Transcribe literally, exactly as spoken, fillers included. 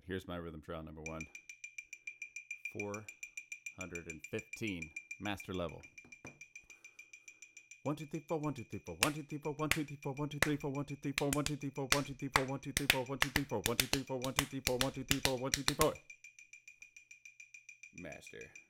Here's my rhythm trial number one. four hundred fifteen, master level. One, two, three, four, one, two, three, four, one, two, three, four, one, two, three, four, one, two, three, four, one, two, three, four, one, two, three, four, one, two, three, four, one, two, three, four, one, two, three, four, one, two, three, four, one, two, three, four, one, two, three, four, one, two, three, four. Master.